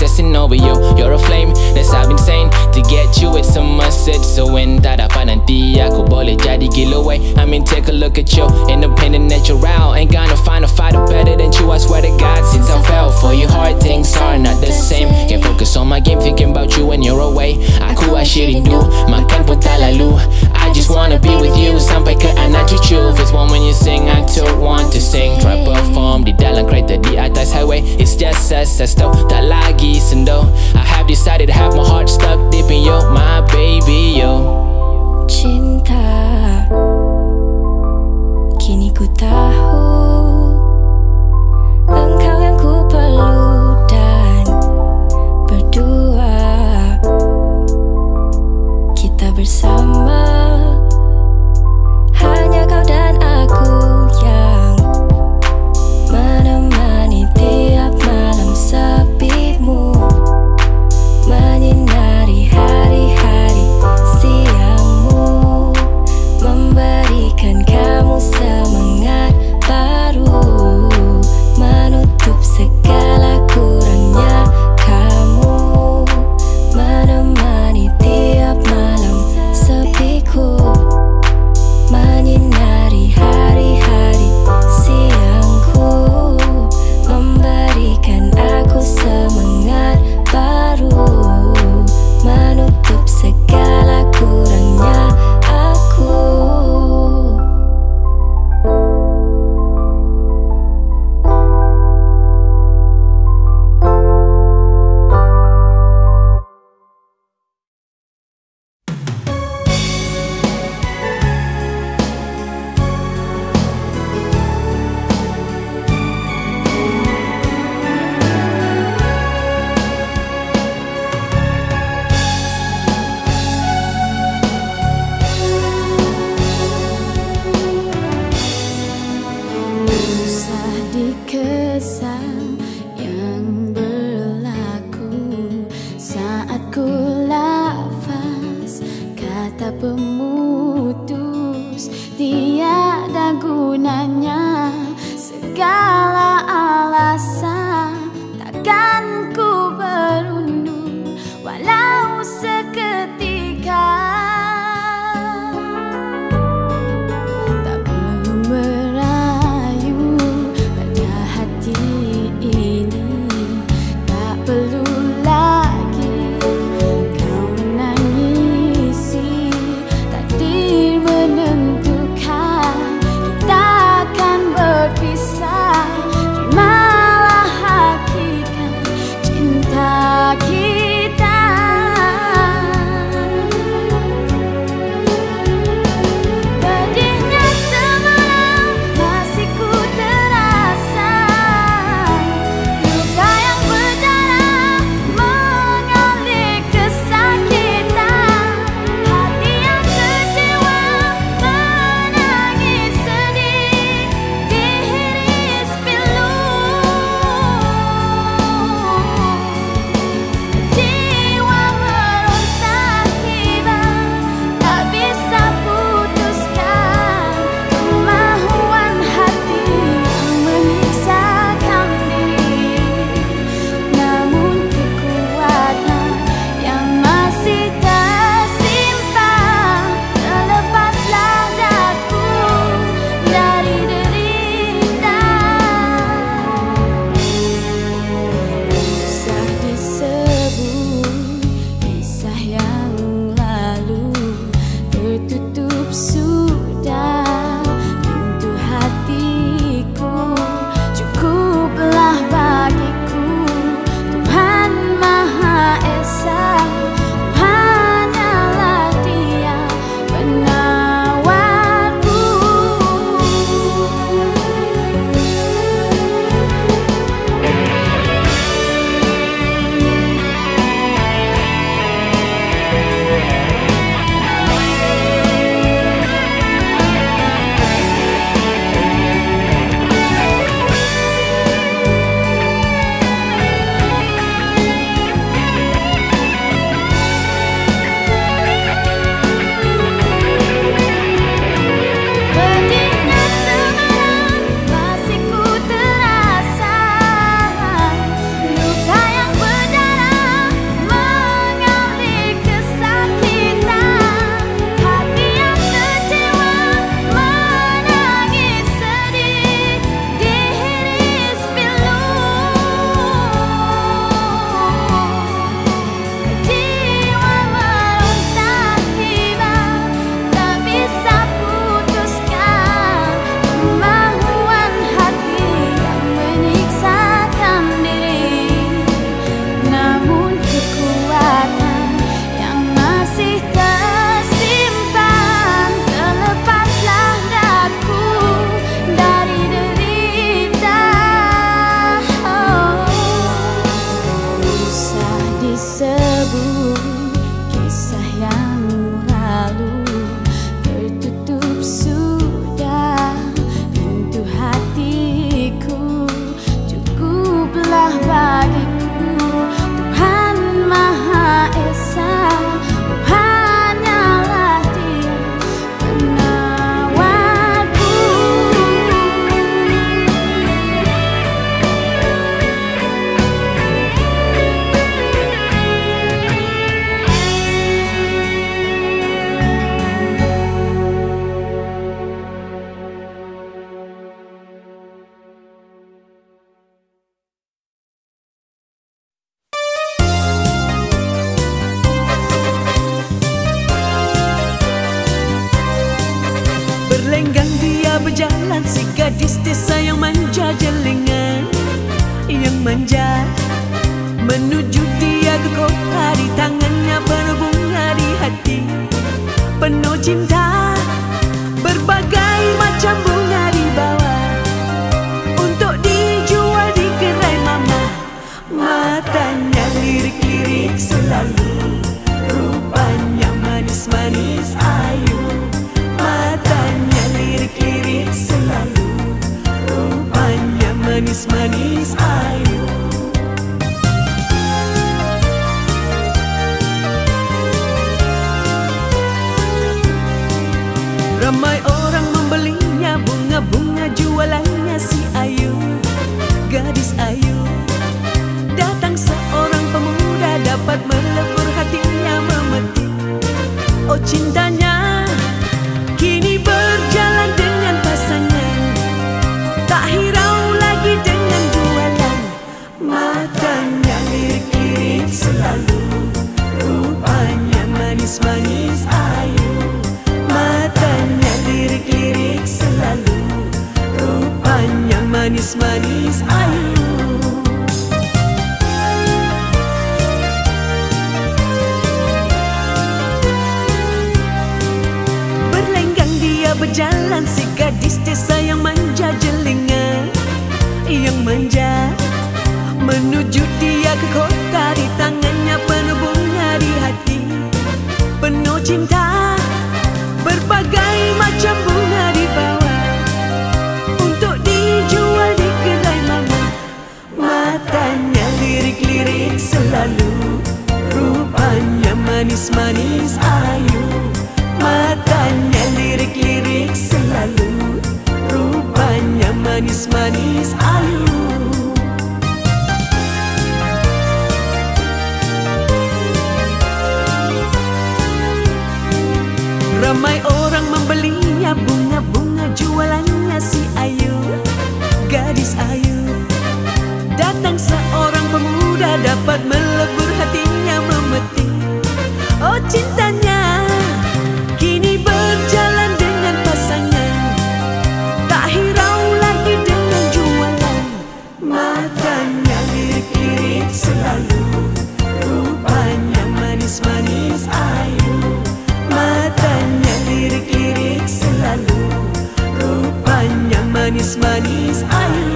obsessing over you. You're a flame that's I've been saying to get you, it's a must. So when tak dapat nanti aku boleh jadi giveaway. I mean take a look at you, independent, natural. Ain't gonna find a fighter better than you, I swear to God. Since I fell for you hard, things are not the same. Can't focus on my game, thinking about you when you're away. Aku asyik rindu, makan pun tak lalu. I just wanna be with you sampai ke anak cucu. First one when you sing, I too want to sing. Try perform di dalam kereta di atas highway. It's just us tau, tak lagi sendo. I have decided to have my heart stuck deep in you, my baby, yo. Cinta, kini ku tahu engkau yang ku perlu dan berdua kita bersama. Hanya kau dan aku yang menemani tiap malam sepimu, menyinari hari-hari siangmu, memberikan kamu semangat baru, menutup segala kurangnya kamu, menemani tiap malam sepiku, menyinari hari-hari siangku, memberikan aku semangat baru, menutup segala kurangnya aku. Usah dikesan yang berlaku saat ku lafaz kata pemutus. Tiada gunanya segala alasan, takkan ku berundur walau seketika. Tak perlu merayu pada hati ini, tak perlu lagi kau menangisi. Takdir menentukan kita akan berpisah. Terimalah hakikat cinta kita. Pedihnya semalam masih ku terasa, luka yang berdarah gadis desa yang manja jelingan, yang manja. Menuju dia ke kota, di tangannya penuh bunga, di hati penuh cinta. Berbagai macam bunga dibawa untuk dijual di gerai mama. Matanya lirik-lirik selalu, rupanya manis-manis ayu. Matanya lirik-lirik selalu, rupanya manis-manis ayu. Ramai orang membelinya, bunga-bunga jualannya si Ayu, gadis Ayu. Datang seorang pemuda, dapat melebur hatinya memetik. Oh cintanya kini berjalan dengan pasangan, tak hirau lagi dengan jualan. Matanya lirik-lirik selalu, rupanya manis-manis Ayu. Matanya lirik-lirik selalu, rupanya manis-manis Ayu. Berlenggang dia berjalan, si gadis desa yang manja jelingan, yang manja. Menuju dia ke kota, di tangannya penuh bunga, di hati penuh cinta. Berbagai macam bunga dibawa untuk dijual di gerai mama. Matanya lirik-lirik selalu, rupanya manis-manis Ayu. Matanya lirik-lirik selalu, rupanya manis-manis Ayu. Ramai orang membelinya, bunga-bunga jualannya si Ayu, gadis Ayu. Datang seorang pemuda, dapat melebur hatinya memetik. Oh cintanya kini berjalan dengan pasangan, tak hirau lagi dengan jualan. Matanya lirik-lirik selalu, rupanya manis-manis Ayu. Matanya lirik-lirik selalu, rupanya manis-manis Ayu.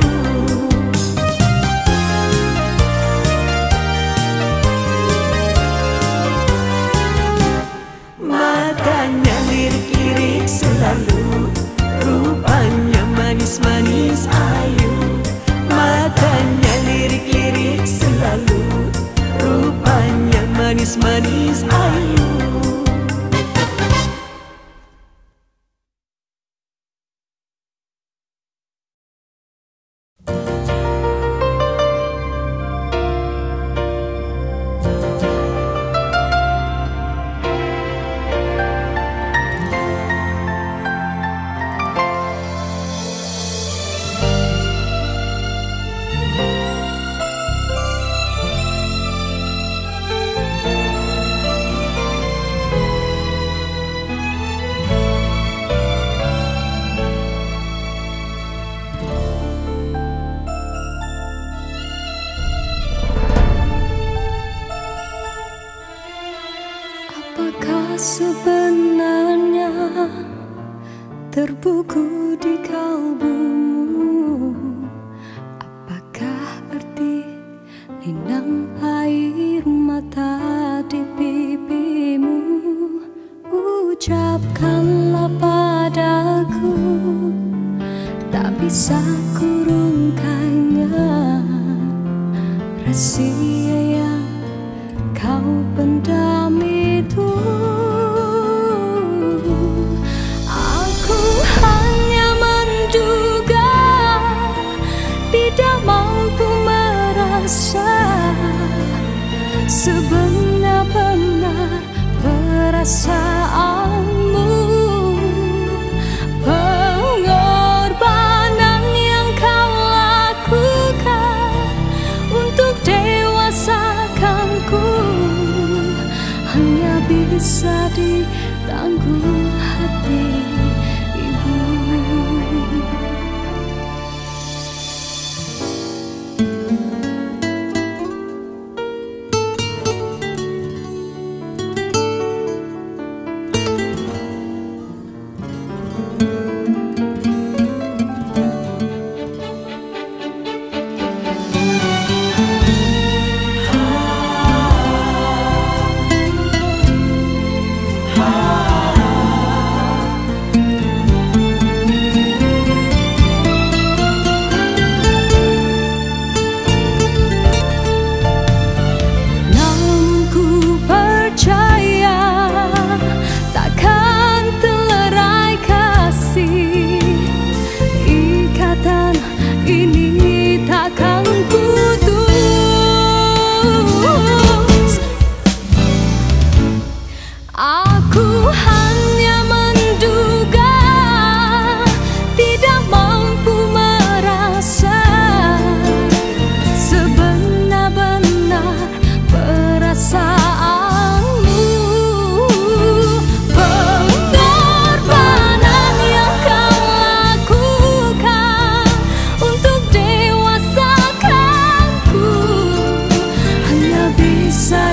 Matanya lirik-lirik selalu, rupanya manis-manis Ayu. Matanya lirik-lirik selalu, rupanya manis-manis Ayu. Sebenarnya terbuku di kalbumu, apakah arti linang air mata di pipimu? Ucapkanlah padaku, tak bisa kurungkannya. Rahasia yang kau pendam itu, aku hanya menduga, tidak mampu merasa sebenar-benar perasaanmu. Pengorbanan yang kau lakukan untuk dewasakanku hanya bisa ditanggung hati ibu.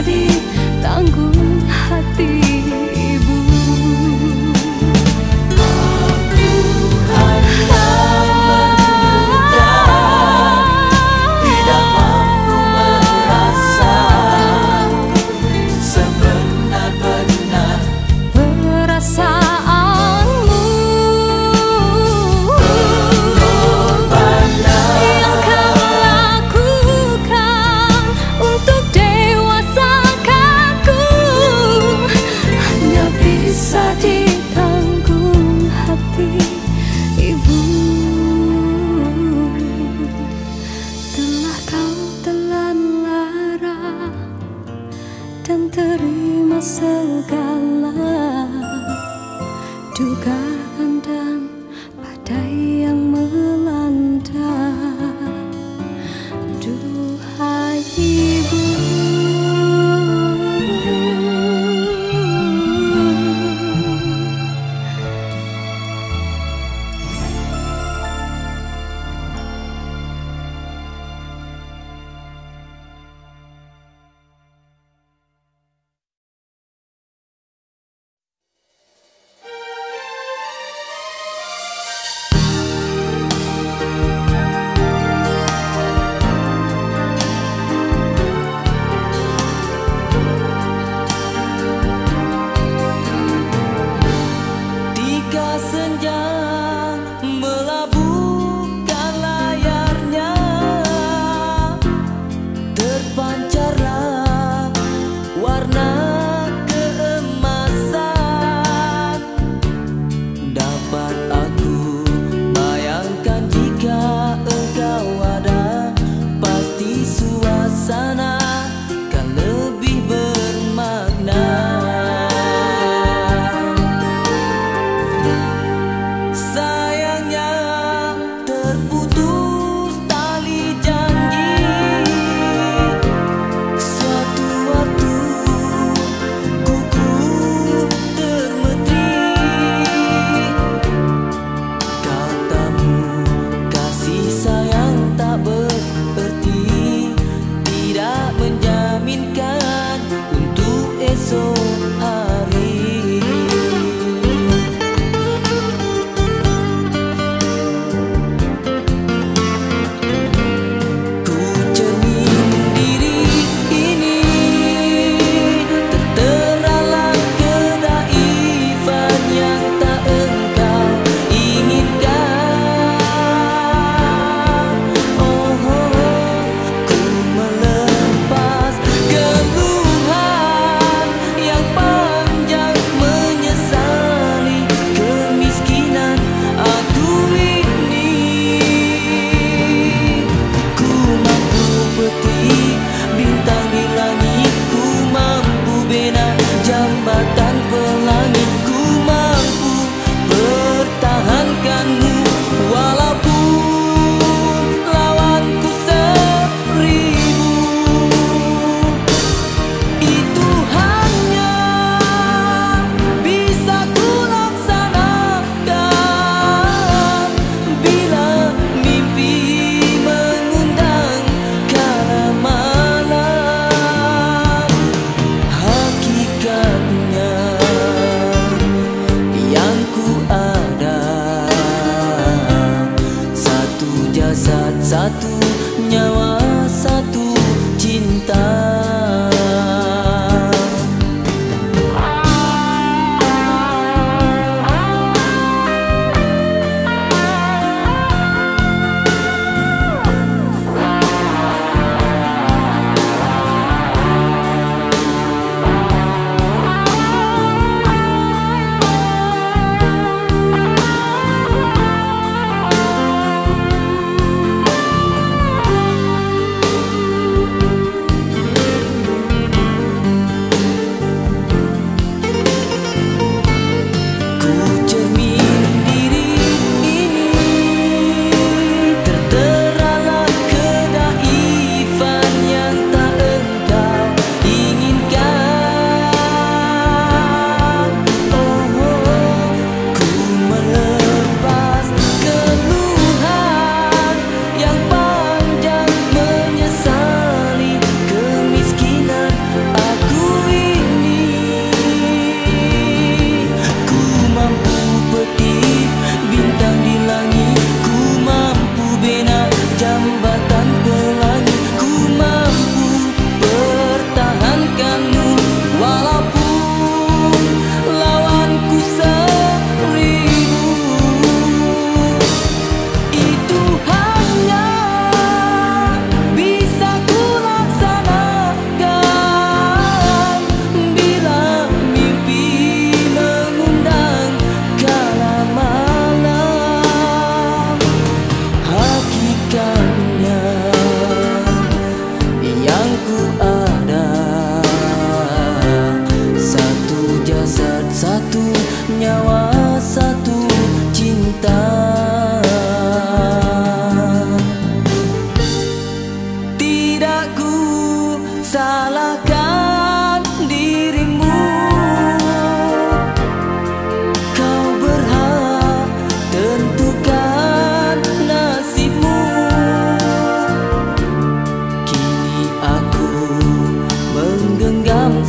ditanggung hati ibu. Aku hanya menduga, tidak mampu merasa sebenar-benar perasaanmu yang kau lakukan untuk dewasakanku hanya bisa ditanggung hati ibu. Telah kau telan lara dan terima segala dugaan dan badai yang melanda. Duhai ibu,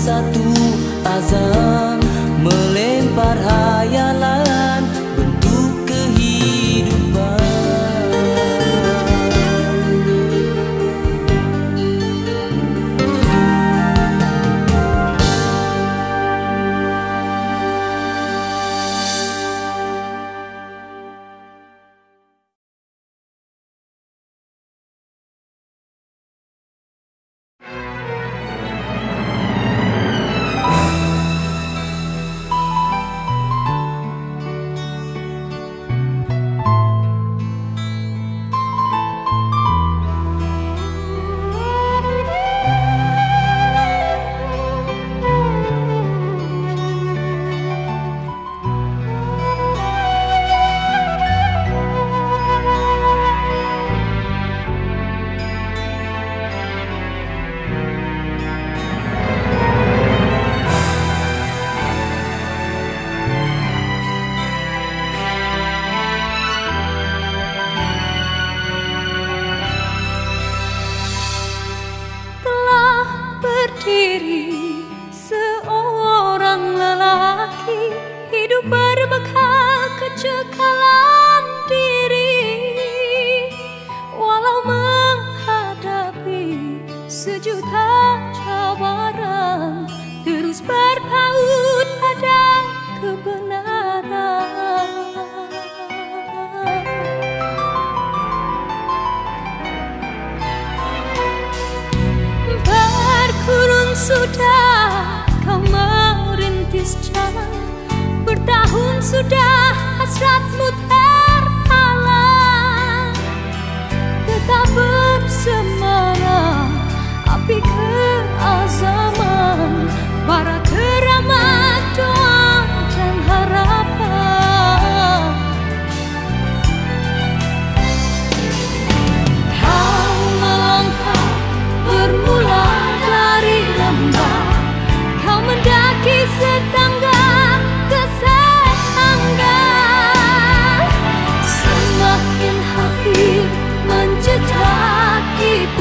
satu azam, melempar hayalan bentuk kehidupan. Berdiri seorang lelaki, hidup berbekal kecekalan diri. Walau menghadapi sejuta cabaran, terus berpaut pada kebenaran. Berkurun sudah kau merintis jalan, bertahun sudah hasratmu terhalang. Tetap bersemangat api keazaman, bara keramat doa dan harapan. Kau melangkah bermula dari lembah, kau mendaki setangga ke setangga, semakin hampir menjejaki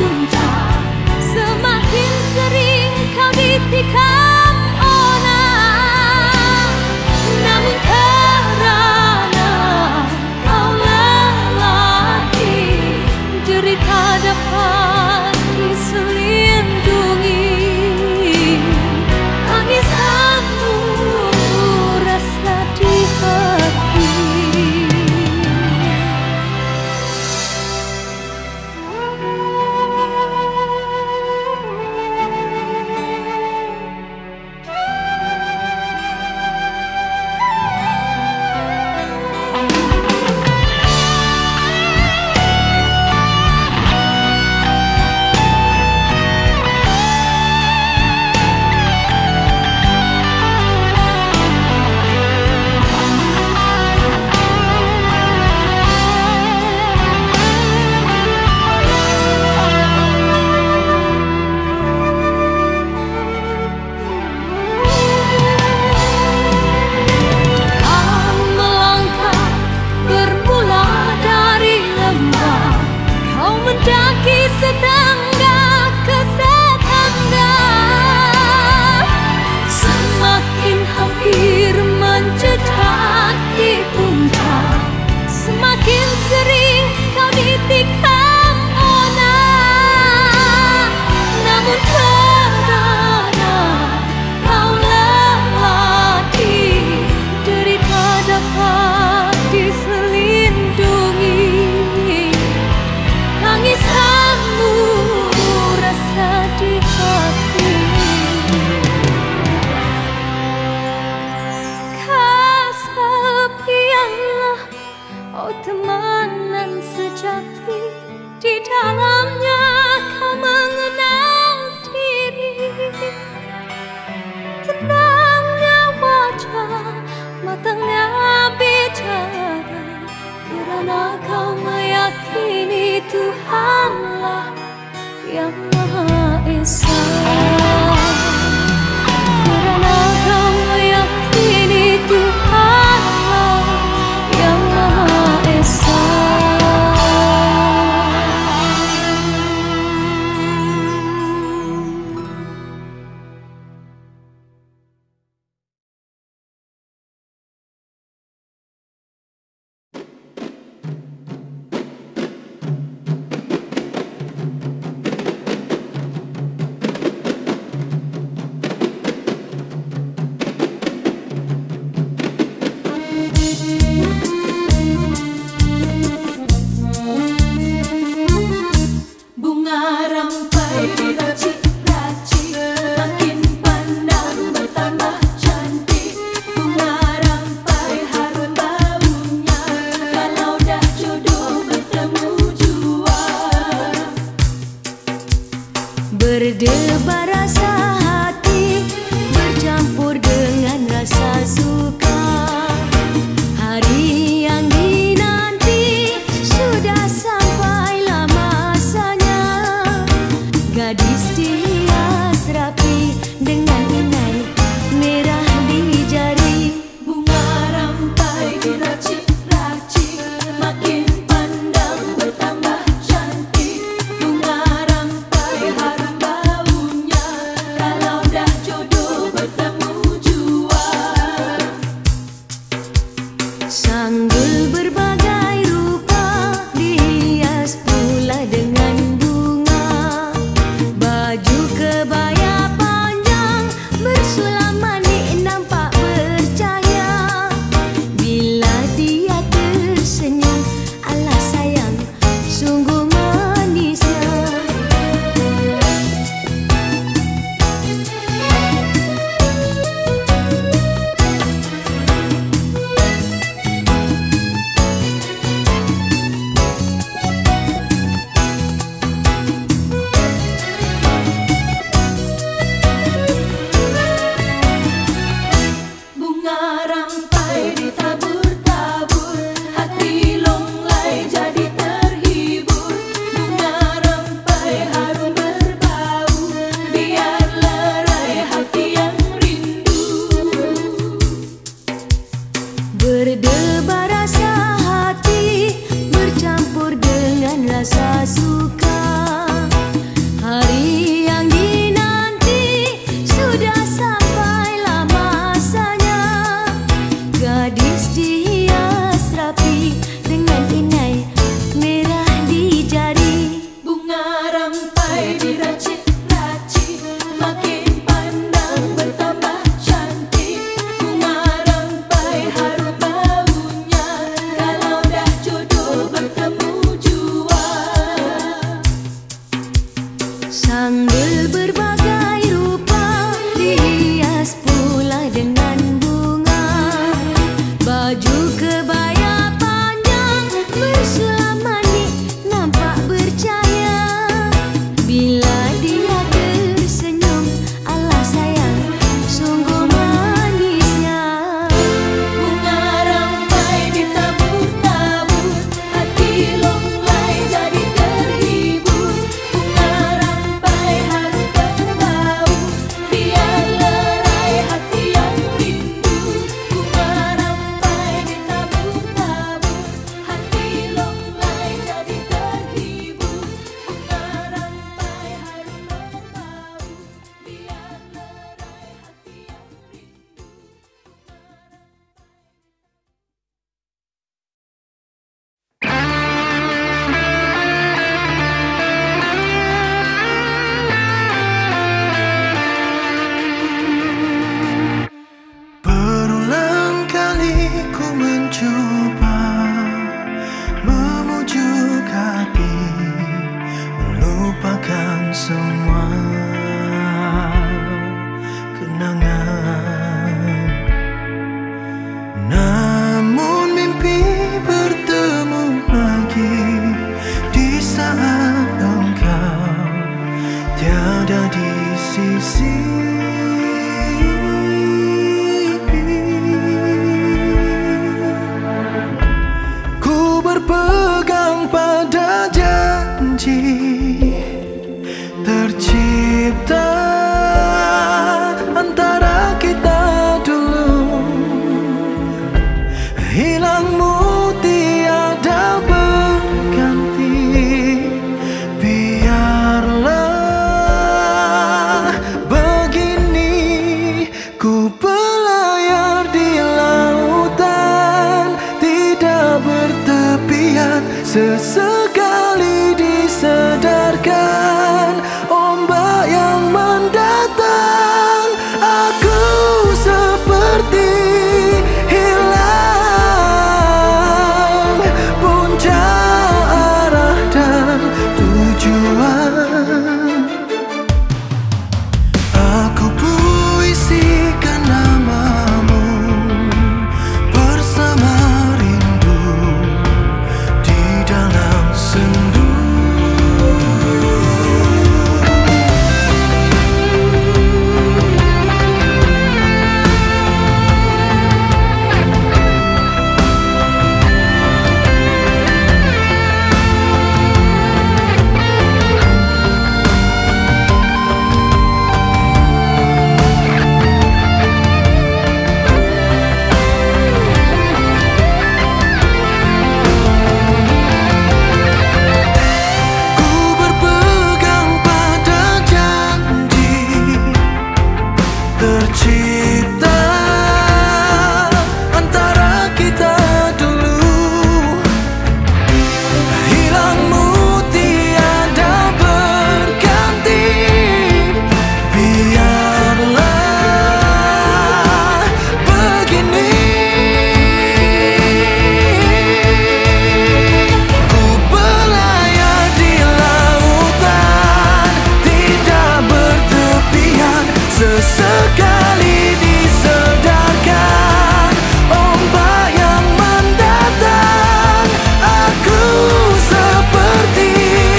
sesekali disedarkan ombak yang mendatang. Aku seperti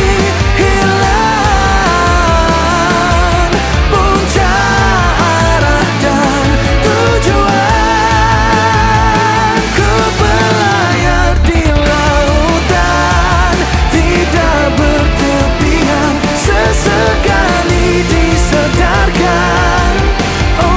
hilang puncak arah dan tujuan. Ku berlayar di lautan, tidak bertepian, sesekali disedarkan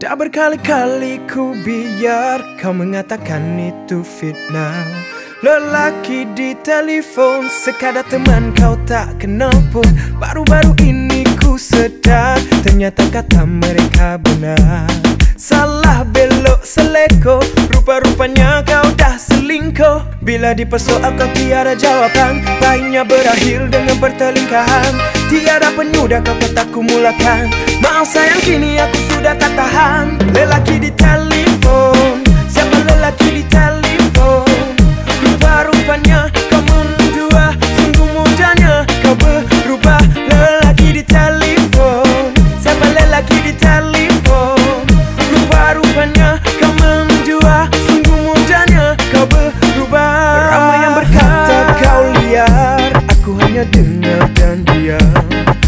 Tak berkali-kali ku biar kau mengatakan itu fitnah. Lelaki di telefon sekadar teman kau tak kenal pun. Baru-baru ini ku sedar ternyata kata mereka benar. Salah belok seleko, rupa-rupanya kau dah selingkuh. Bila dipersoal kau tiada jawaban, baiknya berakhir dengan pertelingkahan. Tiada penyudah kau kata ku mulakan. Maaf sayang kini aku sudah tak tahan. Lelaki di telefon, siapa lelaki di telefon? Rupa-rupanya kau mendua, sungguh mudahnya kau berubah. Lelaki di telefon, siapa lelaki di telefon? Rupa-rupanya kau mendua, sungguh mudahnya kau berubah. Ramai yang berkata kau liar, aku hanya dengar dan diam.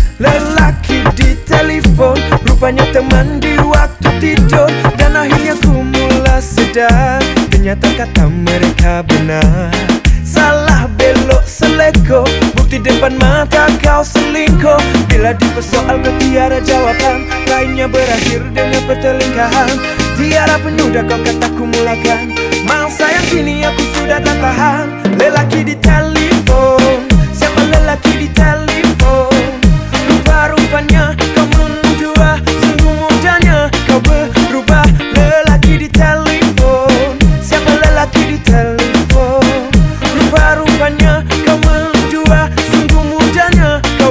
Lelaki di telefon, rupanya teman di waktu tidur. Dan akhirnya ku mula sedar, ternyata kata mereka benar. Salah belok seleko, bukti depan mata kau selingkuh. Bila dipersoal kau tiada jawaban, lainnya berakhir dengan pertelingkahan. Tiada penyudah kau kata ku mulakan. Maaf sayang kini aku sudah tak tahan. Lelaki di telefon, siapa lelaki di telefon? Rupa-rupanya kau mendua, sungguh mudahnya kau berubah. Lelaki di telefon, siapa lelaki di telefon? Rupa-rupanya kau mendua, sungguh mudahnya kau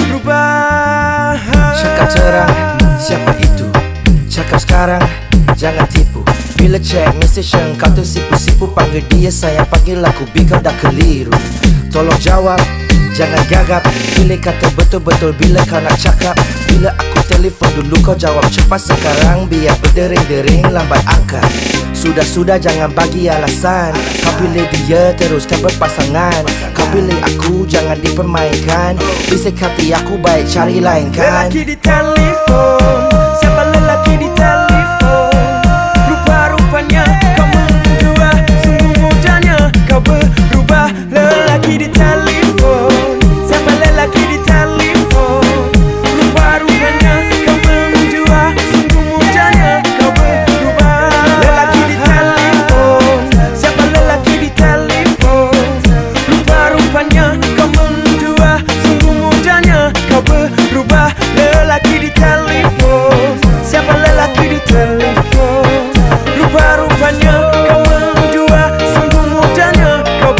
berubah. Cakap terang, siapa itu? Cakap sekarang, jangan tipu. Bila cek message yang kau tersipu-sipu, panggil dia sayang, panggil aku bila dah keliru. Tolong jawab, jangan gagap. Pilih kata betul-betul bila kau nak cakap. Bila aku telefon dulu kau jawab cepat. Sekarang biar berdering-dering lambat angkat. Sudah-sudah jangan bagi alasan. Kau pilih dia teruskan berpasangan. Kau pilih aku jangan dipermainkan. Bisik hati aku baik cari lain kan. Lelaki di telefon, siapa lelaki di telefon? Rupa-rupanya kau mendua, sungguh mudahnya kau berubah. Lelaki di telefon, siapa lelaki di telefon? Rupa-rupanya kau mendua, sungguh mudahnya kau berubah. Lelaki di telefon, siapa lelaki di telefon? Rupa-rupanya kau mendua, sungguh mudahnya kau berubah. Lelaki di telefon, siapa lelaki di telefon? Rupa-rupanya kau mendua, sungguh mudahnya kau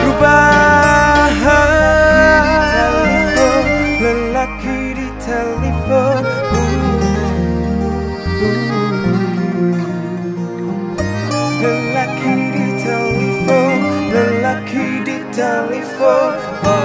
berubah. Lelaki di telefon, lelaki di telefon, lelaki di telefon.